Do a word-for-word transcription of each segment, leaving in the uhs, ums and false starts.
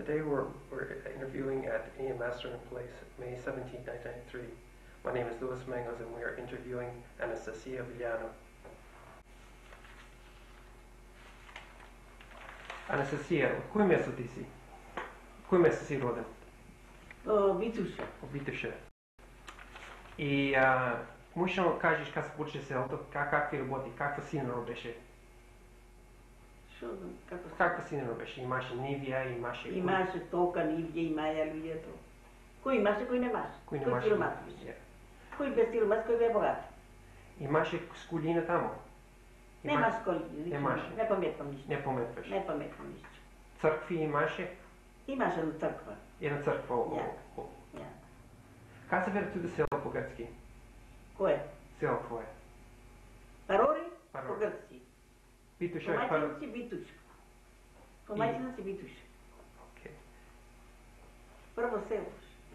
Today we're, we're interviewing at Ian Masterton Place, May seventeenth, nineteen ninety-three. My name is Louis Mangos and we are interviewing Anastasia Villano. Anastasia, od koje mjesto ti si? Koje mjesto si roden? O Bituše. U Bituše. I a, možeš nam kažeš kad se počne селото, как, какви работи, какво синро беше? Що знам, како се... Какво синро беше? Имаше нивија, имаше... Имаше толка нивија, имаја луѓето. Кој имаше, кој немаше. Кој Кој немаше? сиромас беше. Yeah. Кој бе сиромас, кој бе богат. Имаше скулина тамо? Нема сколи, Немаше. не паметам ништо. Не пометваш? Не паметам ништо. Цркви имаше? Имаше една црква. Една црква. Ja. о- о- Ja. Как се вери туди село по гръцки? Кој? Село твое. Парори? Парори. По грцки. Битуша По е пар... мајчина си Битуш. По мајчина си Битуш. Окей. Прво село.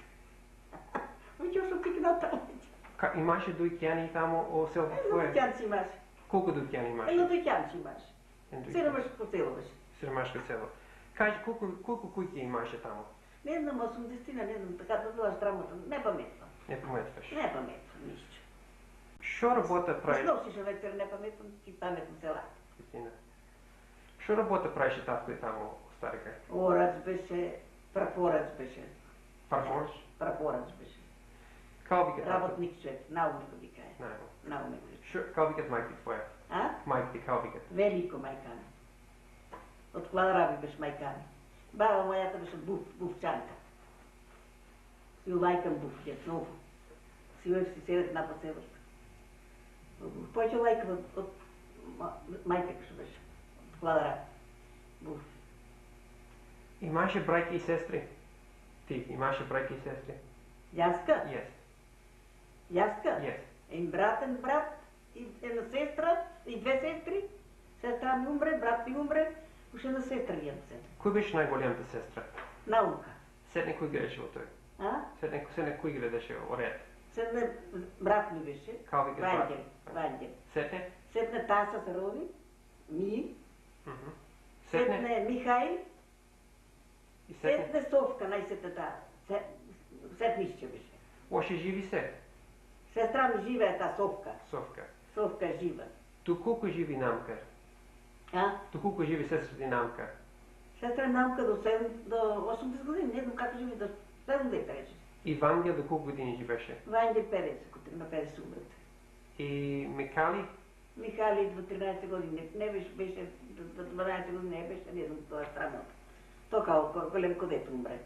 Веќе што тикна таму. Ка, имаше дуќани тамо о село Едно твое? дуќан си имаше. Колко дуќани имаше? Едно дуќан си имаше. Едно дуќан. Сиромашко село беше. Сиромашко село. Кажи, колко, колко куќи имаше тамо? Не знам, осумдесетина, не знам, така да била штрамота, не паметам. Не пометваш. Не паметам ништо. Шо работа правиш? Носише вечер, не паметам, ти паметам села. Истина. Шо работа правише татко и тамо у Старика? Орац беше, прапорац беше. Парфорш? Прапорац беше. Као вика татко? Работник човек, наумник вика е. Најмо. Наумник беше. Шо, као викат мајки твоја? А? Мајки ти као викат? Велико мајкане. Од Кладраби беше мајкане. Баба мојата беше буф, буфчанка. Си лајкам буф, јас много. Си uvek си седет на поселошка. Појќе лајкам од, од мајка што беше. Од Кладраби. Буф. Имаше брајки и сестри? Ти, имаше брајки и сестри? Јаска? Yes. Јаска? Yes. Един брат, един брат, и една сестра, и две сестри. Сестра ми умре, брат ми умре, уште една сестра имам се. Кој беше најголемата сестра? Наука. Седне кој гледаше во тој? А? Седне, седне кој гледаше во ред? Седна брат ми беше, Као вика брат? Вањдел, Вањдел. Седне? Седна Таса се роди, ми, Мгм. Седне? седна Михаил, И седне? седна Совка, најсетата, седнишće беше. Оше живи се? Сестра ми живее та Совка, Совка. Совка е жива. Ту колко живи Намкар? А? Ту колко живи сестра ти Намкар? Сестра Намка до седем, до осемдесет години, не знам како живи, до седемдесет рече. И Вангел до колко години живеше? Вањдел петдесет, на петдесет умрете. И Микали? Михали до тринадесет години, не беше, беше, до дванаесет години не беше, не знам, тоа е странно. Тоа као голем кодет умре.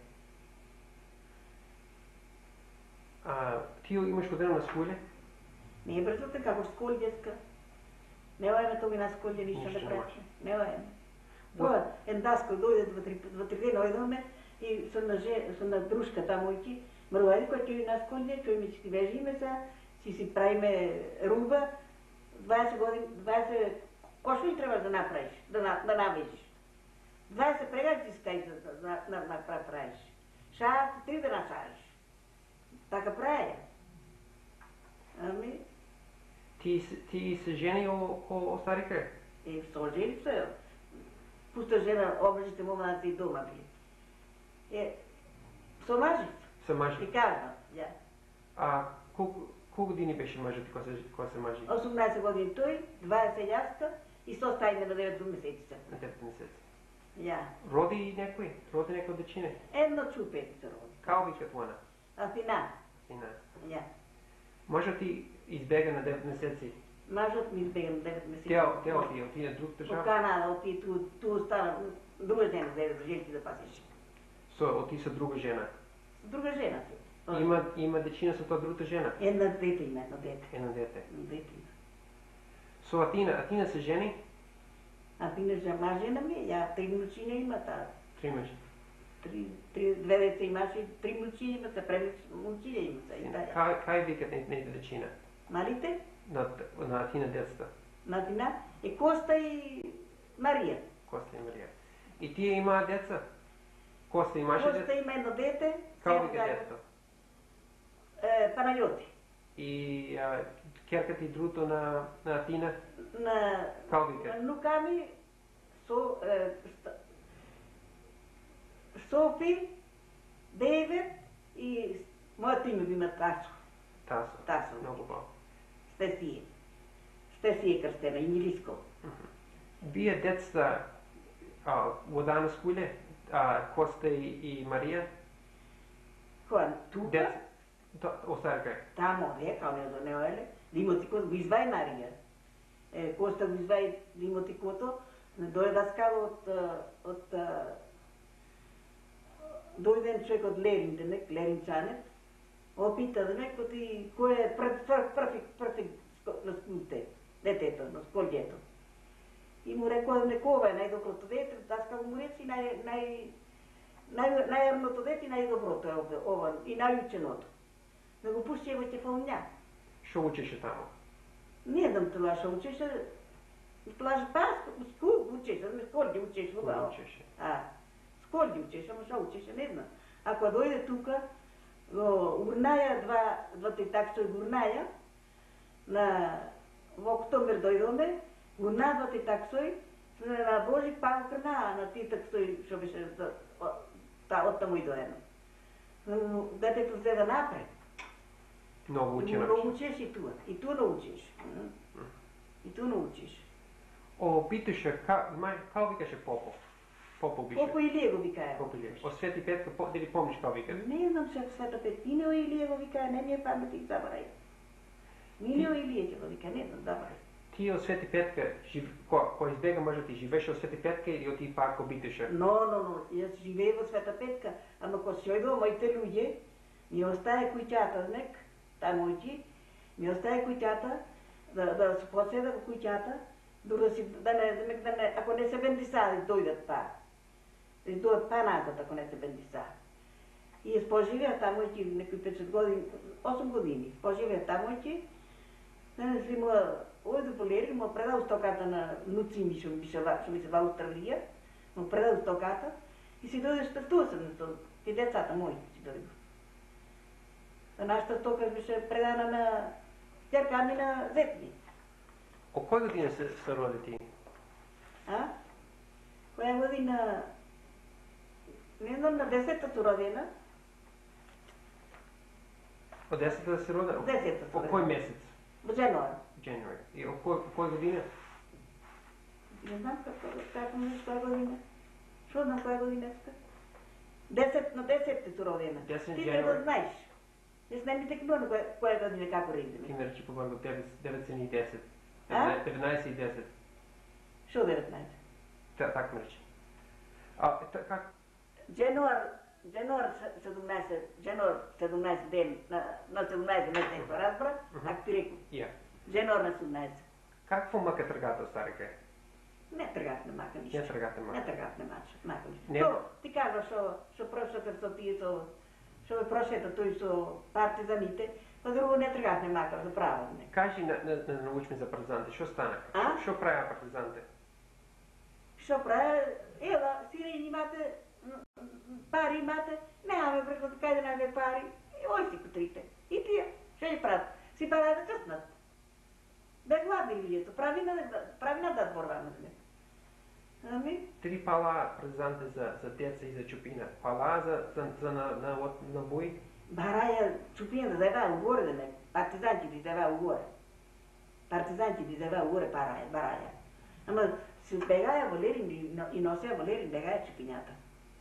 А, ти имаш година на скуле? Не е брзо така, како школи деска. Не вајме тоги на сколи, ништо Ништо не не праќа. Не вајме. Тоа, ен даско дојде два три, два три дена ојдоме и со на, же, со на дружка тамојки, мрвајде кој ќе на сколи, кој ми си вежиме се, си си правиме руба, дваесет години, дваесет кошли требаш да направиш, да, на, да навежиш. дваесет прегади скај да, да, да, да, да правиш. Шаат три да насажиш. Така праја. Ами, Ти, ти се жени о, о, о Старика? и со женицо, пуста жена, обрежите момната и дома би. Е, со мажит, Се мажи. ти кажа, ја. А колко, колко години беше мажът ти кога се, кога се мажи? осумнаесет години тој, дваесет јаска и со стајме на девет месеца. На девет месеци. Ја. Роди некој? Роди некој дечине? Едно чупети се роди. Као викат вона? Афина, Сина. ја. Може ти избега на девет месеци? Мажот ми избега на девет месеца. Тя, тя оти, оти на друг Во држав? Канада, оти ту, ту остана, друга жена, да желки да пасиш. Со, оти со друга жена. Друга жена ти. Има, има дечина со тоа другата жена? Една дете има, едно дете. Едно дете. Едно дете има. Со Атина, Атина се жени? А ти не жена, жена ми, ја три внучиња има таа. Три мъжи. Три, три, две деца имаше, три внучиња има, се премнуч, внучиња има се. И таа. Кај, кај викат нейните дечина? Малите, На, на Атина децата? Натина, и Коста и Марија. Коста и Марија. И тие имаа деца? Коста имаше Коста деца? има едно дете, Као сега вика детето? е, Панајоти. И а, керката и другото на, на Атина? На Као вика? внука ми со, е, ста- со Софи, Девет и моето име би има Тасо. Тасо. Тасо. Много хубаво. Стесия. Стесия кръстена, инглиско. Вие деца Лодана Скуле, Коста и Мария? Кога? Тука? Деца. Остарка. Тамо, века, не до него, еле. Димотико, го изваи Мария. Е, Коста го изваи Димотикото, дойде да скала от, от дойден човек от Леринтенек, Леринчанец, опита да ме, коти, кой е пръфик на скулите, детето, на сколдето. И му рекла да ме кова е най-доброто дете, даскал му речи най, най, най, най-ерното дете и най-доброто е ова, и най-ученото. Да го пусти ева тефълня. Що учеше тамо? Не знам това, що учеше, това пас, скул учеше, ме сколди учеше. Скул учеше. А, сколди учеше, ама що учеше, не знам. Ако дойде тука, урная, два, двата таксои урная, на во октомбер дойдоме, урна двата таксои, на Божи палкрна, на ти таксои, що беше та оттаму и доено. Детето взе да напред. Много учи Много научиш и туа. И ту научиш. И ту научиш. О, питаше, как викаше Попов? Попов беше. Попо Илия го викае. Попо Илия. О Свети Петка, дали помниш как вика? Не знам ще Света Петино Илия го викае, не ми е паметик забрай. Милио Илия ќе го викае, не знам, забрай. Ти от Свети Петка, кой избега мъжа ти, живеше от Свети Петка или оти пак обиташе? Но, но, но, јас живея во Света Петка, ама кога си ојдо моите луѓе, ми остае куќата, нек, та мојки, ми остае куќата, да, да се поседа во куќата, да си, да не, да не, ако не се бендисаат, дојдат па. Да дојдат па назад, ако не се бендисаат. И јас поживеа тамојки некои петдесет години, осум години, поживеа тамојки, не си му ојде по Лери, му предал стоката на нуци ми, што ми се во Австралија, му предал стоката и си дојде стартува се на тоа, и децата мои си дојде. Нашата стока беше предана на ќерка ми на зет ми. О која година се, се роди ти? А? Која година? Не знам, на десета су родена. О десета се роди? Десета су О кој месец? Во Джануар. January. И о кој, кој година? Не знам како, како ми која година. Шо знам која година е? Десет, на десетте су родена. десет Ти January. не го знаеш. Јас не ми текнува на која, која година како Ти родиме. ме речи побърго деветстотин и десет. А? деветнаесет и десет. Шо деветнаесет? Та, так ме речи. А, та, как? Джануар, Джануар седумнаесет, Джануар седумнаесет ден, на, на седумнаесет месец го разбра, так ти реку. Я. Джануар на седумнаесет. Какво мака тргата, старика? Не тргат не мака ништо. Не тргата мака. Не тргат не мака, мака ништо. Не. То, ти кажа шо, шо прошата со тие со, шо ме прошета тој со партизаните, па друго не тргат не мака, за право не. Кажи на, на, на научме за партизанте, що стана? А? Що правя партизанте? Шо прави? Ева, сирејни имате, пари имате, немаме преко кај да најде пари, и ој си кутрите. И тие, шо ќе прават? Си прават да чртнат. Бе гладни луѓето, прави на, прави на да зборваме. Ами? Три пала партизанте за, за деца и за чупина. Пала за, за, за на, на, на, на бои? Бараја чупина да зајбаа угоре да не, партизанти да зајбаа угоре. Партизанти да зајбаа угоре бараја, бараја. Ама се бегаја во Лерин и носеја во Лерин, бегаја чупињата.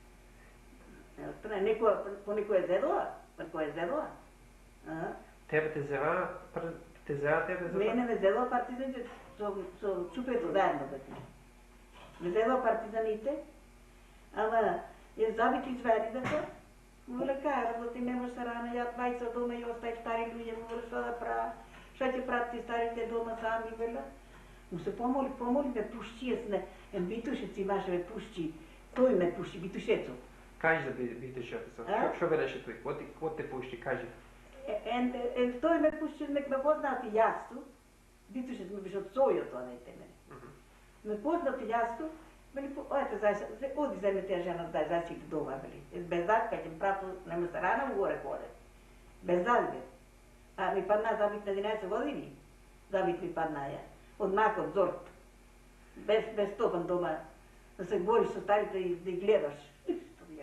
Некоја, по некоја зедоа, по некоја зедоа. Тебе те зева, те зева тебе за... Мене ме зедоа партизаните со, со чупето заедно бе. Ме зедоа партизаните, ама ја забити зведидака, му лекаја, да ти немаш се рана, ја двајца дома и остај стари луѓе, му мора што да права, што ќе прават ти старите дома сами, вела. Му се помоли, помоли ме пушчи, јас не, ен битушец имаше ме пушчи, тој ме пушчи, битушецот. Кажи за битушецот, што велеше тој, кој те пушчи, кажи. Ен, ен тој ме пушчи, нек ме познати јасту, битушец ме беше од сојот, а не те мене. Ме познати јасту, вели, ојте зајса, оди земе тя жена, дај зајсите дома, вели. Без зад, кај ќе прато, нема се рана, угоре ходе. Без зад, бе. А ми падна забит на единаесет години, забит ми падна ја. Од макот, зорт. Без, без топан дома, да се говориш со старите и да ги гледаш. Што јаво.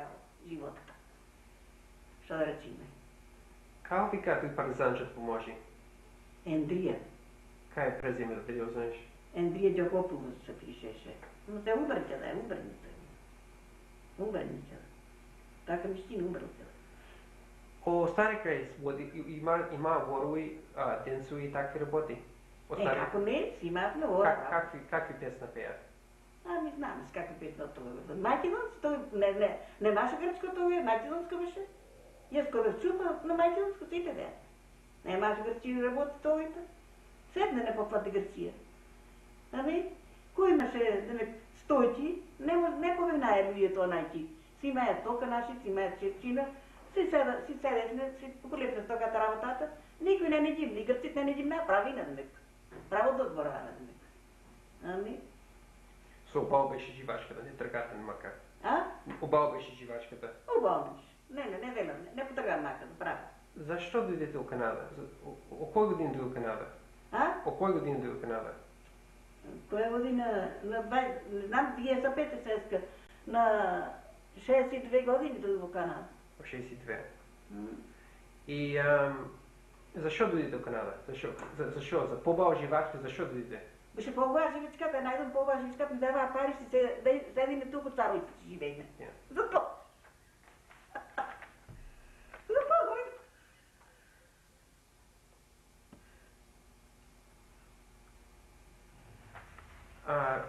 живота. Што да речиме? Како вика тој партизанчет поможи? Ендрија. Кај е презимето, дали го знаеш? Ендрија Ѓокополос се пишеше. Но те умрće да е, умрница. Умрница. Така мистина умрница. О Стари Крај, има, има ворови, а, денцови и такви работи? О Е, Стари... како не, си имаат на вора. Как, какви, какви песна пеат? А, не знам с какви песна тоа. Македонски, тоа не, не, не наше грчко тоа е, македонско беше. Јас кога чупа на македонско сите беа. Не маше грчи работи тоа и тоа. Седне не попати Грција. Ами, кој имаше да не стојки, не не повинае луѓе тоа најки. Си имаат тока наши, си имаат черчина, си седа, си седешне, си поколепне токата работата. Никој не неđим, ни грците не неđим направи на демек. Право да зборава на демек. Ами, Со убаво беше живачката, не тргатен мака. а? Убаво беше живачката. Убаво беше. Не, не, не велам, не, не потргам мака, да право. Зашто дојдете у Канада? О, о кој година дојде у Канада? А? О кој година дојде у Канада? Која година, на двајсет, не знам, тие са пете сеска, на шеесет и две години дојде во Канада. О шеесет и две. М. И ам, зашо дојдете у Канада? Зашо? За, зашо? За побава живачка, зашо дојдете? Беше по-убава живичката, најдам по-убава живичката, ми даваа пари, си се, да седиме туку старо и живееме. Yeah. Зато. Зато, гој. А,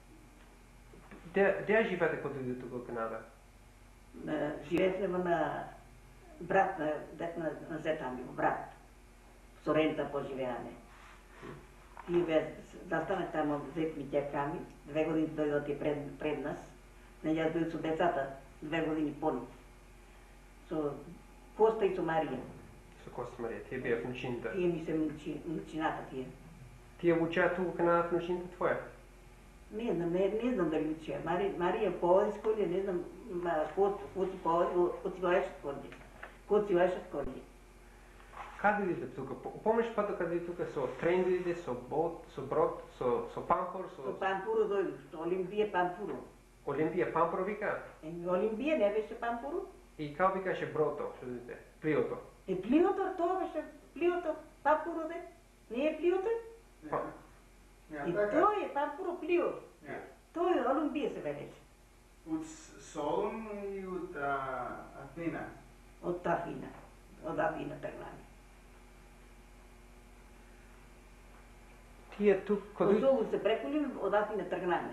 де, де живеете кога дојдете тука у Канада? Живеевме на брат на дет на, на зета ми, брат. Со рента поживеаме. Тие бе, застане тамо зет ми ќерка ми, две години дојдат и пред, пред нас. Не јас дојдов со децата, две години по-ни. Со Коста и со Марија. Со Коста Марија, тие беа внучините. Тие ми се внучи, внучината тие. Тие учеа тука у Канада внучините твоја? Не знам, не, не знам дали учеа. Мари, Марија пооди школе, не знам, Коста, Коста пооди, отиваеше школе. Коста отиваеше школе. Каде дојдете тука? Помниш пата каде дојде тука со трен дојде, со бот, со брод, со со пампор, со Со Пампуро дојдов, со Олимпија Пампуро. Олимпија Пампор вика? Еми Олимпија не беше Пампуро? И како викаше брото, што дојде? Плиото. Е Плиото, тоа беше Плиото, Пампуро де? Не е Плиото? Па, И тоа е Пампуро Плио. Ja. Тоа е Олимпија се велеше. Од Солун и од а, Атина. Од Афина. Од Афина тргнаме. тие тук кога Од Солун се прекулиме, од Афина тргнаме.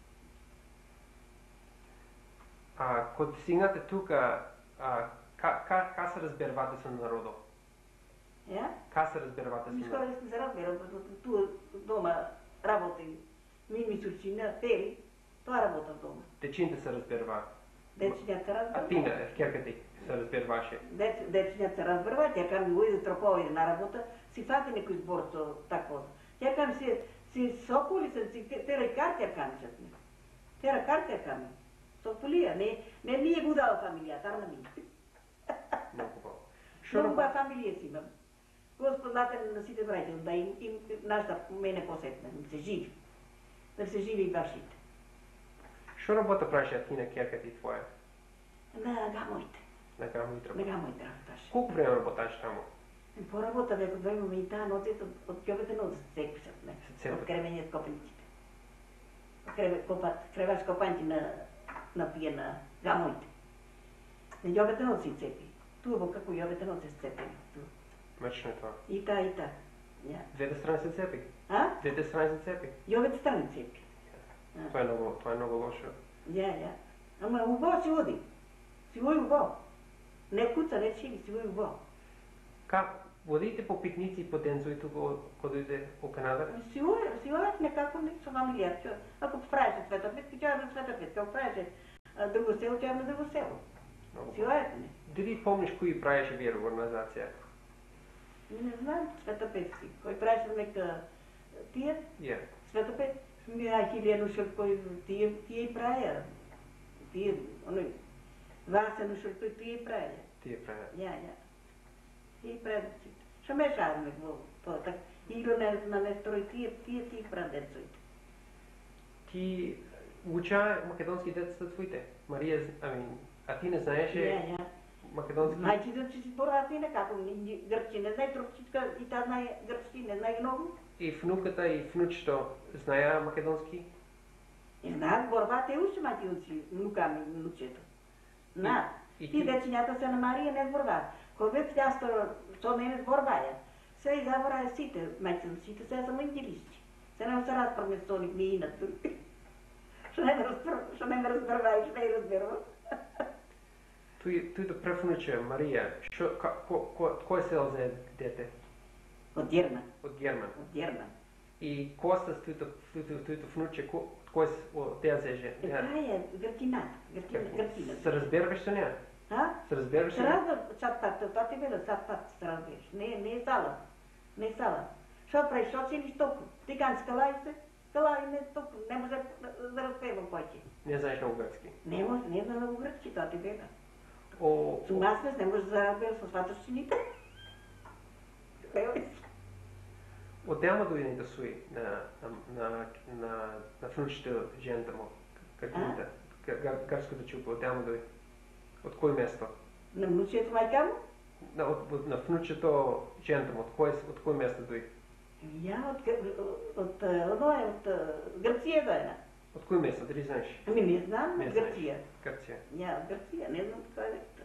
а кога стигнате тука, а ка ка ка се разбервате со народот? Ја? Ка се разбервате со Ми скоро народот? не се разберам, ту дома работи. Ми ми сурчина, пери, тоа работам дома. Дечините се разберваат. Дечињата се разберваат. А Тина, ќерка ти, се разберваше. Дец, дечињата се разберваат, ја кам го иде тропови на работа, си фати некој збор со тако. Ја кам си си соколи се си тера карта кам чатни. Тера карта кам. Сополија, не не ми е гудала фамилија, тарна ми. Многу убаво. Што Што ба фамилија си имам. Господател на сите браќа, да им, им нашата мене посетна, да се живи. Да се живи и вашите. Што работа праша Тина, ќерка ти твоја? На гамоите, На грамови на работа. гамоите работаше. Колку време работаш таму? Поработа веќе два имаме и таа ноците од, од ќовете ноц се цепишат, не? Се цепат. Од кремење копанците. Креве копат, креваш копанци на на пие на гамоите. На ќовете ноц се цепи. Ту во како ќовете ноц се цепи. Ту. Мачно е тоа. И та и та. Ја. Двете страни се цепи. А? Двете страни се цепи. Ќовете страни цепи. А. Тоа е многу, тоа е многу лошо. Ја, ја. Ама убаво си оди. Си оди убаво. Не куца, не чиви, си оди убаво. Как водите по пикници и по денцови тука кога дојде во Канада? Си оди, си оди некако не со фамилија. Ќе- Ако правеше Света Петка, ќе на Света Петка. Ако правеше а, друго село, ќе на друго село. Многу. Си оди не. Дали помниш кој правеше вие организација? Не знам, Света Петки. Кој правеше нека тие, Ја. Света Пет, ми а хилијану шел кој тие тие и праја. Тие, оној Васену шел кој тие и праја. Тие правеа. Ја, ја. Тие предците. Што мешаваме во тоа така. Игра на на нестрој тие тие тие прадецоите. Ти уча македонски децата твоите? Марија, ами, А ти не знаеше Не, не. македонски? Майчите си борат и некако. Гърци не знае турчичка и та знае гръцки, не знае много. И внуката и внучето зная македонски? И знаят борбата и уши мати учи, внука ми, внучето. На. И И ти? дечињата се на Марија не зборуваат. Кога бе пјасто, што не не зборуваја. Се и забораја сите, мајчинците се само ингилисти. Се не се расправме со них ни инат. Што не ме разбрва, што не ме разбрва и што не разберва. Тој тој прв внуче Марија, што ка- ко ко кој сел за дете? Од Герман, Од Герман. од Герман. И Костас тој тој тој внуче ко кој од теа зеже? Е, тај е Гркината, Гркина, Гркина. Се разберваш со неа? А? Се разберваш Се со неа? разбер, чат пат, тоа ти веле, чат пат се разбереш. Не, не е сала. Не е сала. Што прави, што цели стоку? Ти кан скалај се, скалај не стоку, не може да разберва кој ќе. Не знаеш много грцки. Не може, не знам много грчки, тоа ти веле. О, Су насмес не може да разбереш со сватовщините. Отдема дојде да суи на на на на на внучето жената му, Катрината, грчката чупа, отдема дојде. Од кој место? На внучието мајка му? На од од- на внучето жената му, од кој од кој место дојде? Ја, од, Гр- од, од, од, од Грција дојна. Од кој место, дали знаеш? Ами не знам, Не од знаеш. Грција. Грција. Ја, од Грција, не знам кој е место.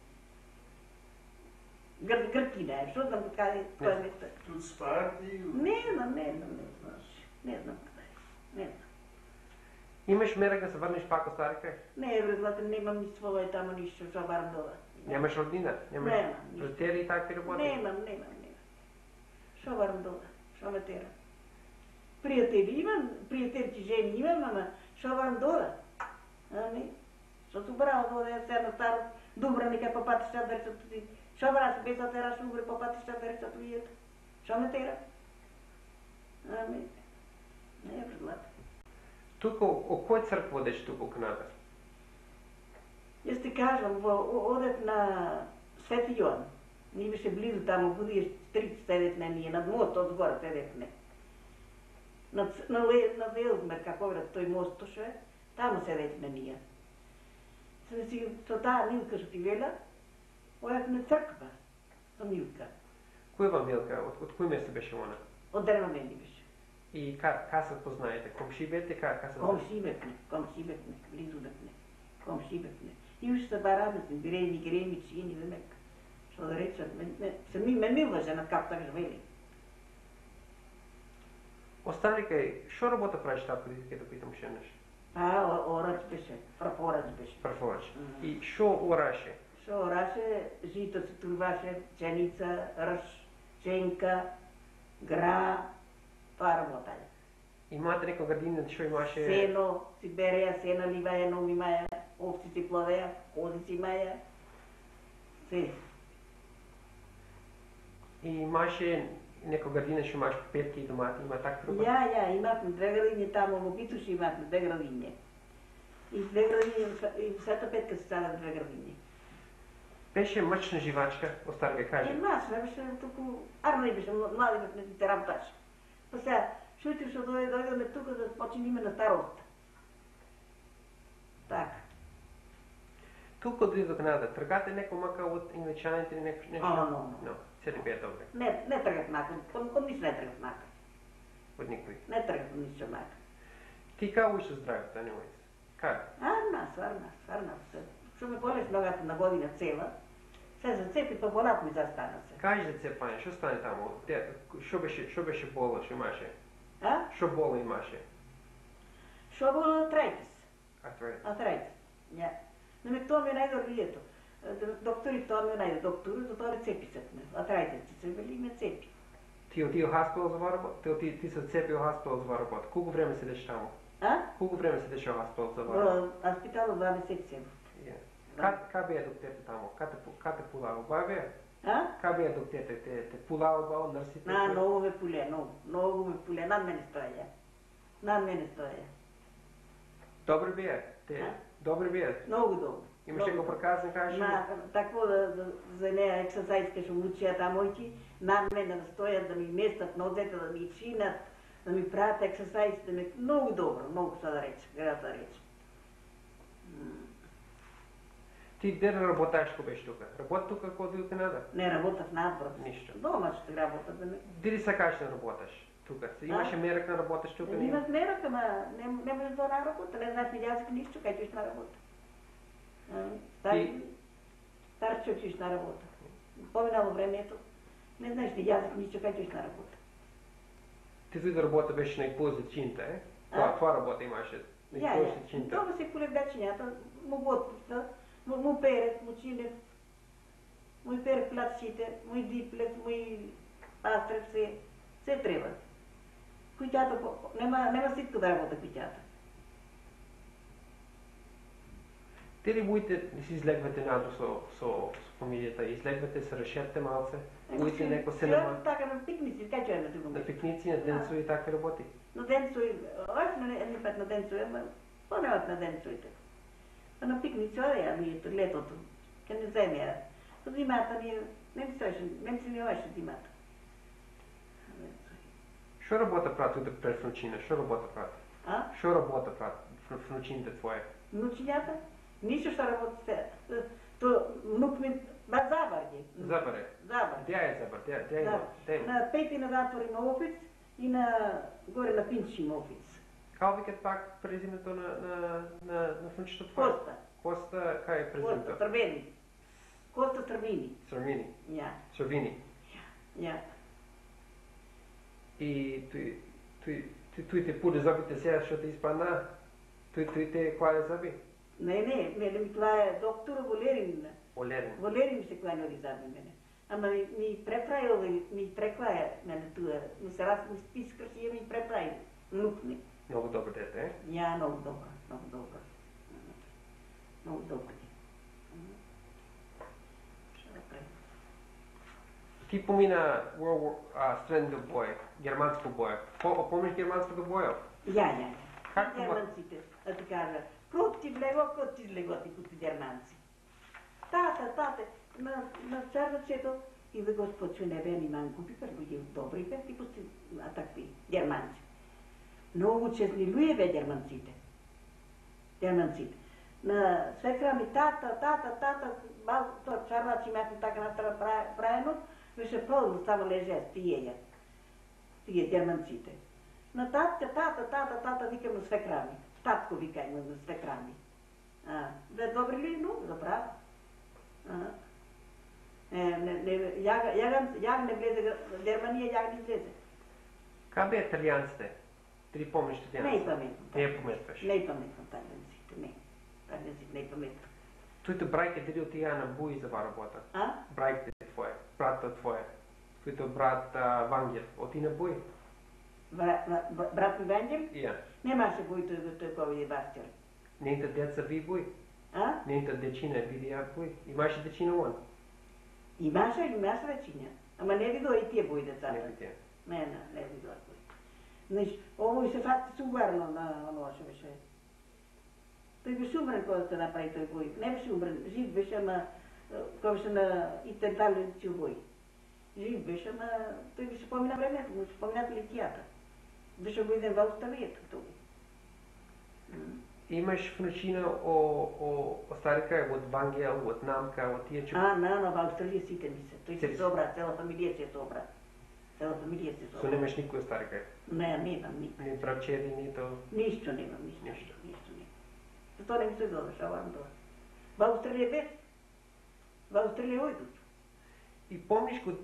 Гр, Гркина е, што знам каде, кој е место. Тут спати. Не знам, не знам, не знам. Не знам каде е. Не знам. Имаш мерак да се врнеш пак од Стари крај? Не, бре, злате, немам ни своје тамо ништо, што барам дола. Нямаш роднина? Нямаш Немам, нищо. родители и такви работи? Немам, немам, немам. Што барам дола? Што ме тера? Пријатели имам, пријателки жени имам, ама што барам дола? Ами, што су браво дола, јас се на старост, добра нека по патишта да речат ти. Што бара се беса тераш убре по патишта да речат уијата? Што ме тера? Ами, не, бре, злате. Тука, о кој црква одеш тука у Канада? Јас ти кажам, во, о- одев на Свети Јоан. Ние беше близо таму, будиеш тридесет седевме ние, над мостот згоре седевме. На, Ц- на, Ле- на Велзмер, како врат, тој мост што е, таму седевме ние. Се си, со таа Милка што ти вела, одевме црква, со Милка. Која Милка? Од, од кој место беше она? Од Дрвамени беше. И ка, ка се познаете? Комши бете? Ка, ка се Комши бевме, комши бевме, близо бевме, комши бевме. И уште се бараме, сме греми, греми, чини, вемек. Што да речат, ме, ме, се ми ме милваше на кап така вели. Остани кај, што работа правиш тако, ќе да питам шенеш? А, о- орач беше, прапорач беше. Прфувач. Мгм. И што ораше? Што ораше, жито се турваше, пченица, рж, пченка, гра, тоа работаја. Имате нека градина што имаше? Сено, си береја, сена ливаја, нови маја, овци си пловеја, кози си маја. Се. И имаше нека градина што имаш петки и домати, има така труба? Ја, ја, имавме две градиња тамо во Битуши, имавме две градиња. И две градиња, и Света Петка се стана две градиња. Беше мъчна живачка, остарга Е, каже. нас не беше туку, арно беше, млади бевме ти терамташ. Па сега, шутри што дојде, дојдеме тука да починиме на староста. Така. Тука дојде до Канада, тргате неко мака од англичаните или неко нешто? А, но, но. No, цели беа добре, Не, не тргат нака, кон, кон ниш не тргат нака. од никој. Не тргат ништо нака. Ти како уште здравето, anyways? Как? А, нас, ар нас, ар нас. се. Што ме болеш ногата на година цела, се зацепи, па болат ми застана се. Кажи за цепање, што стане таму? Те, што беше, што беше боло, што имаше? А? Што боло имаше? Што боло артритис? Артрит. Артритис. Ја. Но ме тоа ми најдор вието. Доктори тоа ми најде, доктори, до тоа ме цепи се ме. Артритис, ти се вели ме цепи. Ти оти у хаспитал за работа? Ти оти ти се цепи у хаспитал за работа. Колку време седеш таму? А? Колку време седеш у хаспитал за работа? Во аспитало дваесет седум. Ја. Ка ка беа докторите таму? Ка те ка те пулао бабе? А? Ка беа докторите те те пулао бао нерсите? На, многу ме пуле, многу, многу ме пуле, над мене стоја. Над мене стоја. Добри беа. Те А? добри беа. Многу добро. Имаш некој проказан кажеш? На, такво да, да, за неа ексерсајска што учија тамојки, над мене да стојат, да ми местат нозете, да ми чинат, да ми прават ексерсајс, да ми... Многу добро, многу што да рече, града да рече. Ти де работаеш ко беше тука? Работи тука кога до Канада? Не работя в надвор. Нищо. Дома ще работя. Да не... Дали сакаш да работиш тука? Имаше мерък на работиш тука? Не имаш мерък, ама не, не можеш да на работа. Не знаеш ни язик нищо, където иш на работа. Стари, стар човек иш на работа. Поминало времето, не знаеш ни язик нищо, където иш на работа. Ти той да работа беше на използва чинта, е? Това, това работа имаше. Я, я. Това се полегдаченята, му готвица, му, му перет, му чинев, му перет платците, му диплет, му пастрев, все, все трябва. Куитята, нема, нема ситко да работа куитята. Те ли будете, не си излегвате надо со, со, с фамилията, излегвате, се разширте малце, будете неко се нема? Така на пикници, така че е на сигурно. На пикници, на денцо и така работи? На денцо и, още на един път на денцо, ама по-немат на денцо и така. А на пикници, а ми е летото, ке не вземе, а зимата ни, не ми се не ми ваше зимата. Що работа прати да пред внучина? Що работа прати? А? Що работа прати в внучините твое? Внучинята? Нищо ще работи. То внук ми, ба забърди. Забъре. Забър. Тя е забър, тя, тя има. Да. На пети на затвор има офиц и на горе на Пинч има офиц. Као викат пак презимето на, на, на, на внучето твое? Коста. Коста, кай е презимето? Коста, Сърбени. Коста Сърбини. Сърбини. Я. Сърбини. Я. И той, той, той, той те пуде зъбите сега, защото изпадна. Той, той те кладе зъби. Не, не, мене ми това е доктор Валерин. Олерин. Валерин се кланяли заби мене. Ама ми, ми преправил, ми преклая мене туа. Ми се раз ми списка си и ми преправил. Внук ми. Много добро дете, е? Я, много добра, много добра. Много добра. Ще направим. Ти помина World War, а, средното бой, германско бой. По, помниш германското бой? Я, я, я. Как Германците, да ти кажа, кот ти влего, кот ти влего, ти кути германци. Тата, тате, на, на чардачето и да Господ, че не бе ни ман купи, първо ги добри бе, ти пусти а такви германци. Много честни люе бе германците. Германците. На свекра ми тата, тата, тата, бал, то чардачи мяхме така направено, беше пълно, само леже с тия, тия германците. На татка, тата, тата, тата, викам на свекра ми. Татко викай на свекра ми. Бе добри ли? Много добра. Яг не влезе, в Германия яг не влезе. Как бе италианците? Ти помниш италианците? Не паметно. Не я пометваш? Не паметно италианците, не. Италианците не паметно. Твоите брайке дали отида на буи за работа? А? Брайките твое, брата твое, твоето брат Вангел, оти на буи? Брат ми Вангел? Я. Немаше буи той кови бастер. Нейните деца ви буи? А? Нейните дечина видя буи? Имаше дечина он? Имаше, имаше дечиня. Ама не видо и тия буи децата. Не видя. Не, не, не видо буи. Значи, ово и се факти се уварно на лошо беше. Той беше умрен, когато се направи той буи. Не беше умрен, жив беше, ама кой беше на итентален цил буи. Жив беше, ама той беше помина времето, му се поминат литията. Беше войден в Австралията това. Имаш внучина о, о, о старика, от Вангел, от Намка, от тия чук? А, на, на в Австралия сите ми се. Той се собра, цяла фамилия се собра. Цяла фамилия се собра. So немаш никой старика? Не, нямам никой. Ни братчери, нито... Нищо нямам, нищо. Нищо. Нищо нямам. Зато не ми се дошавам това. В Австралия без. В Австралия уйдут. И помниш го...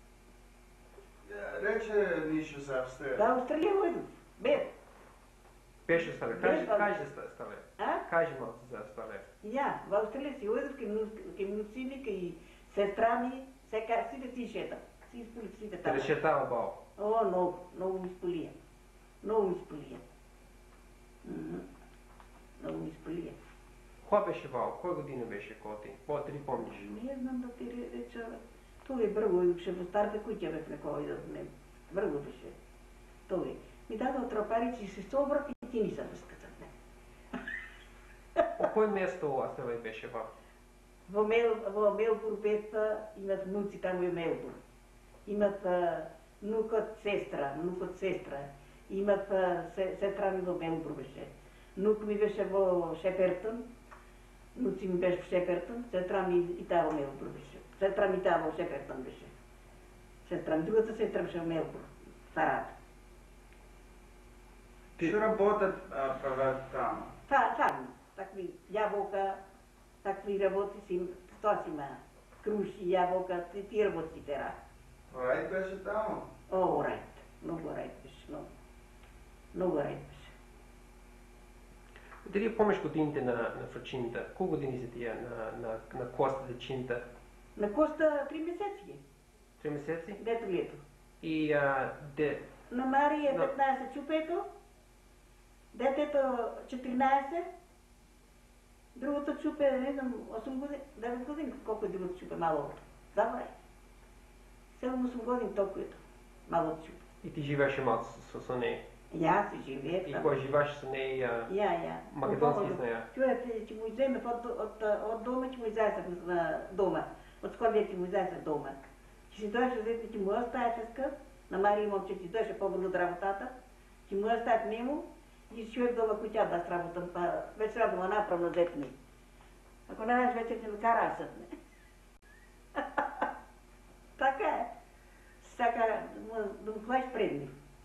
Рече нищо за Австралия. В Австралия уйдут. Без. Беше старе. Кажи, кажи старе. А? Кажи малко за старе. Я, в Австралия си уйдут към внуци и сестра ми, сега си да си шета. Си изполи си да Те решетава бао. О, много, много ми сполия. Много ми сполия. Много ми сполия. Кога беше бао? Кой година беше коти? Кога ти ли помниш? Не знам да ти реча. Това е бърго, ще в старата кутя бе в некой да не. Бърго беше. Това е. Ми дадо тропарици се собрат и ти ни са разкатат. По кой место оставай беше бао? Во Мелбур беха, имат внуци, там е Мелбур. Имат внукът сестра, внукът сестра. Имат сестра ми во Мелбур беше. Внук ми беше во Шепертън, но си ми беше в Шепертън, сестра ми и Итало Мелбур беше. Сестра ми Итало в Шепертън беше. Сестра ми, другата сестра беше в Мелбур, старата. Що работят правят там? Та, там, такви ябълка, такви работи си, това си има. Круши, ябълка, ти работи тера. Райт беше там? О, райт. Много райт беше, много. Много райт беше. Дали помниш годините на, на Фрачинта? Колко години са тия на, на, на Коста Дечинта? На Коста три месеци. Три месеци? Дето лето. И а, де... На Мария Но- петнайсет чупето, детето четиринайсет, другото чупе, не знам, осем години, девет години, колко е другото чупе, малото. Забрай. седем-осем години толкова ето, малото чупе. И ти живееше малко с, с нея. И аз си живея И там. кой живееше с нея? а, Я, я. Македонски с нея. Чуете, че му вземе от, от, от дома, че му излезе на дома. От скорбия, че му излезе дома. Че си дойше, взете, че му оставя ческа, на Мария момче, че дойше по-бързо от работата, че му оставят нему и си човек дома кутя да с работа, па вече работа направо детни. Ако не знаеш, вече ще ме кара съдне. Така е. Така да му хваш предни.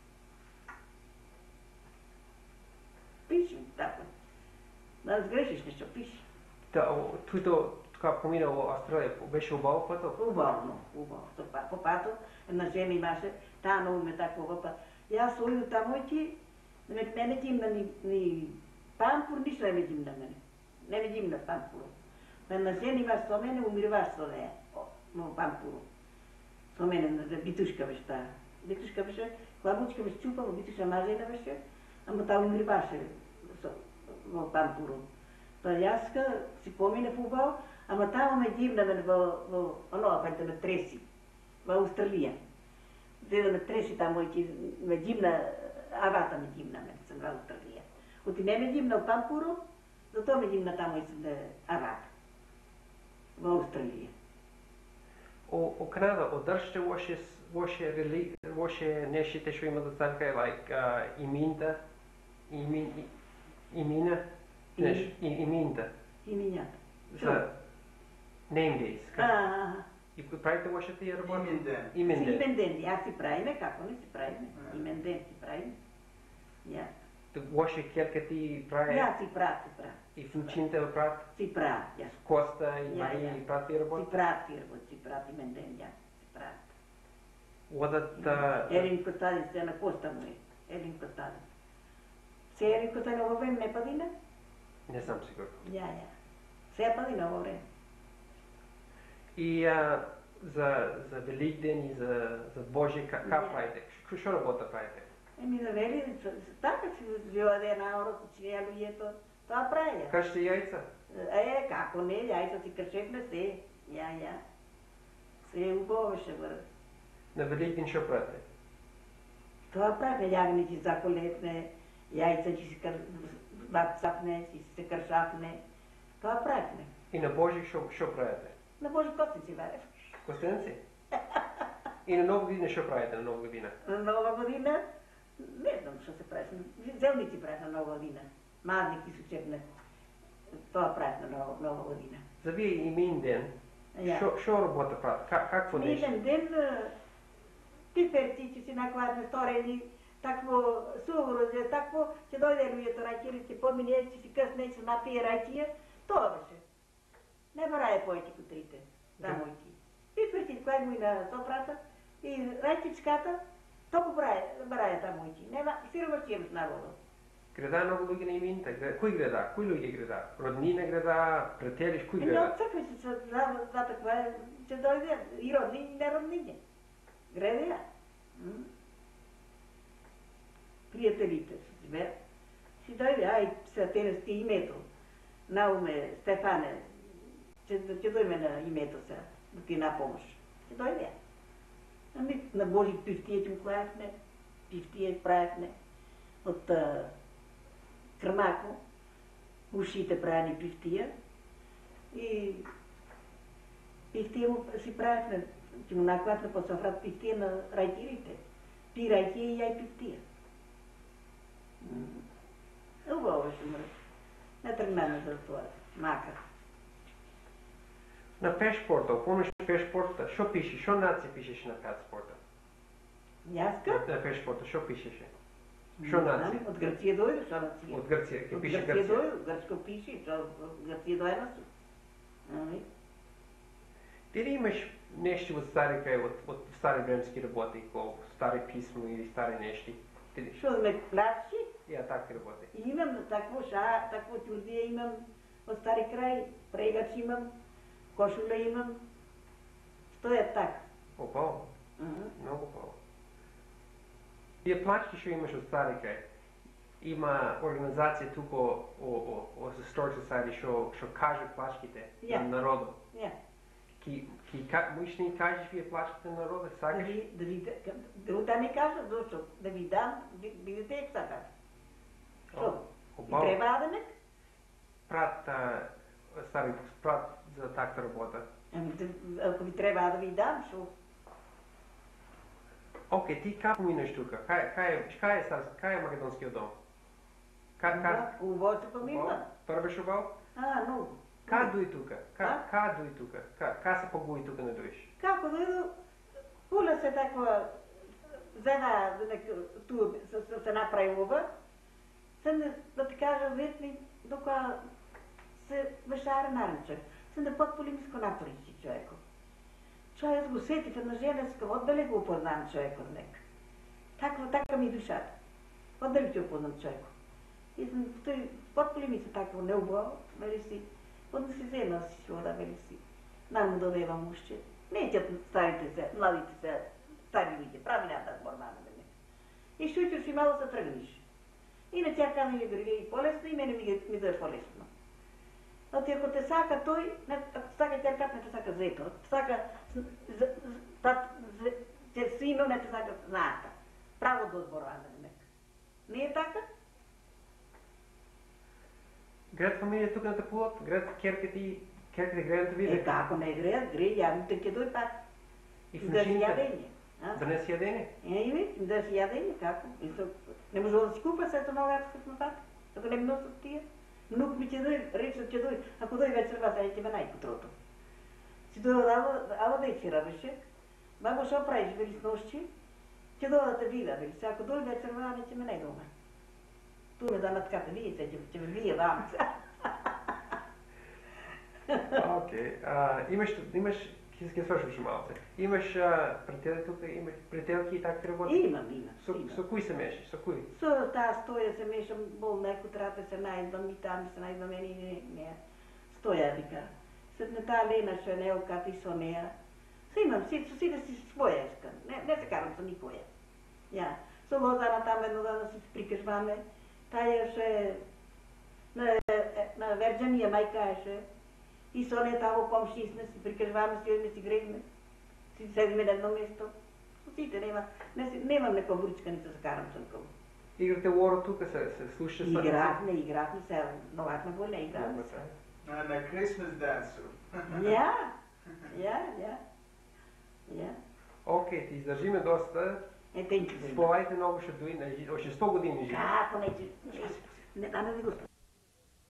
Пиши, така. Да сгрешиш нещо, пиши. Та, о, твоето така поминало Австралия, беше обал пътъл? Убавно, убавно. Попато една жена имаше, тя много ме такова па. И аз слою там ти, не ме не димна ни, ни пампур, нищо не ме димна мене. Не ме димна пампур. Една жена има со мене, умирваш со нея, но пампуру. Со мене, битушка беше тая. Битушка беше, хлабучка беше чупала, битушка мажена беше, ама та умирваше во пампуру. Па јаска си помине в убаво, ама тамо ме дивна ме во, во оно, па да ме треси, во Австралија. Де да ме треси тамо и ме дивна, авата ме дивна ме, съм во Австралија. Оти не ме дивна в пампуру, зато ме дивна тамо и съм да авата. Во Австралија. О, о Канада, одржте ваше, ваше, рели, ваше нешите, што има да така, like, uh, иминта, имин, и- имина, неш, и, иминта, И минята. за name days. А, а, И го правите вашите тия работи? Имен ден. Имен си ден. имен ден, аз си правиме, како не си правиме. Имен ден си правиме. Ја. Да ваше керка ти прави Ја си правя, си правя. и фунчинте го правят, Си правя, ја. Коста и Ja, Мария ja. и правят тия Си работи? правя фирма, си правя имен ден, ја. Си правя. Одат, uh, Елин Котадин се на Коста му е. Елин Котадин. Се Елин Котадин ово време не падина? не съм сигурен. Ја, ја. Се падина ово време. И uh, за, за Великден и за, за Божие, как Ja. правите? Ш- Що работа правите? Еми, за вели, така си живоде на орото, че ја луѓето, тоа правя. Кажете яйца? Е, како не, јајца си кршевме се. Ја, ја. Се убаво ще бъде. На Великден що правите? Тоа правя, јагници заколетне, јајца ќе си кр... бацапне, ќе се кршапне. Тоа правихме. И на Божие що, що правите? На Божи котици варев. Костенци? И на Нова година що правите на Нова година? На Нова година, не знам што се прави. Зелници правих на Нова година. Мазники се чепне. Тоа правих на Нова, Нова година. За вие имен ден, Ја. що, що работа правите? Как, какво нещо? Иден ден, пиперци ќе си накладне сторени, такво суворозе, такво, ќе дојде луѓето рајкири, ќе помине, ќе си късне, ќе напие рајкија, тоа беше. Не барае поети кутрите, тамојки. Пиперци клади му и на софрата, и рајкичката, толку барае, барае тамојки. Нема, сирома ќе имаш народо. Града много луѓе на имените. Гра- Кој града? Кој луѓе града? Роднина града, пријателиш, кој Еми, града? од црква се за, за, за таква, ќе дојде и родни, и неродниње. Гредеја. Пријателите си бе. Си дојде, ај, се тенес ти името. Науме, Стефане, ќе, ќе дојме на името се, да ти на помош. Ќе дојде. Ами, на Божи пифтие ќе му клајахме, пифтие правихме од а, крмако, ушите правени пифтия и пифтия му си правихме, ќе му наклатме по софрат пифтия на рајкирите. Пи рајкија и јај пифтия. Убаво беше мръв. Не тръгнаме за това. Макар. На пешпорта, помниш пешпорта, що пише, що нација пишеше на паспорта? Јаска? На пешпорта, що пишеше? Що нација? Од Грција дојде, што нација? Од Грција, ќе Од пише Грција Грција. дојде, грчко пише, што од Грција дојде су. Ами? Ти ли имаш нешто од стари кај, од, од стари времски работи, ко стари писмо или стари нешти? Ти ли? Што ме плачи? Ја, такви работи. Имам такво ша, такво ќурдија имам, од стари крај, прегач имам, кошула имам. Што е така? Опао, Мгм. многу опао. Тие плачки што имаш од стари кај, има организација тука о, о, о Historic Society што што каже плачките Ја. на народот. Ја. Ки ки ка можеш ни кажеш вие плачките на народот, Да сакаш? ви, да ви, да, да ми кажа, зошто, да ви дам библиотека така. Што? И Опао. треба да ме? Прат а, стари прат за таква работа. Ами, да- ако ви треба да ви дам, што? Океј, ти како минеш тука? Кај кај кај е стар, кај е македонскиот дом? Ка ка У Воцето ми има. Првеш убав? А, ну. Ка дуи тука? Ка А? ка дуи тука? Ка ка се погуи тука на дуиш? Како да пула се таква зена да нека ту се, се, се направи ова, се не, да ти кажа ветни дока се вешара нарича. Се да потполи миско напорици човеко. Човек го сетив една женеска, отдале го упознам човекот нека. Таква, така ми душата. Отдале ќе упознам човекот. И сам, тој потполи ми се такво неубаво, вели си, одна си зема си шода, вели си. Најмо довева мушче. Неќат старите се, младите се, стари луѓе, прави надат нормално да не. И шуќаш и мало се тргниш. И на тя каза ми греве и полесно и мене ми, ги- ми даш полесно. Оти ако те сака тој, не, ако сака теркат, не те сака зето. Ако сака з- з- з- тат, з- те си имел, не те сака знаата. Право да зборуваме на нека. Не е така? Град фамилија тука на Тапулот, град керките и керките грејат Е, виде. како не греат, гре, јавните ќе дој пат. И Да си функциите. јадење. а? Да не си јадење? Е, име, да си јадење, како? И со, не може да си купа сето на оваа скъпна пат. Ако не ми носат тие. Внук ми ќе дој, речат ќе дој. Ако дој вечерва, сега ќе ме најку трото. Си дојде ала, ала вечера беше. Баба, шо правиш, вели с нощи? Ќе дојда да те вида, вели. Сега ако дој вечерва, не ќе ме најде дома. Ту ме дана тката, видите, ќе, ќе ме вие вам. Океј. А имаш имаш ќе ќе свршиш малце. Имаш а, пријатели тука, имаш пријателки и такви работи? Имам, имам. Со имам. со кои се мешиш? Со кои? Со таа стоја се мешам, бол некој трата се најдам и там се најдам и не, не. Стоја вика. Сетне таа Лена што е неокат и со неа. Се имам, си, со сите си своја искам. Не, не се карам со никоја. Ја. Со Лозана там едно дана си прикажваме. Таја што е на, на Верџанија мајка еше. И со неа тамо комши сме си прикажваме, си одиме си грејме. Си седиме на едно место. Со сите нема, не, си- немам некоја вручка, нито се карам со никого. Играте Уоро тука се се слуша са. Игравме, игравме се, новак на боле, игравме се. На, на Christmas dance. Ја, ја, ја, ја. Океј, ти издржиме доста. Е, тенки се. Сповајте ново што дуи на още сто години живи. Како не, не, не, не, не, не, не,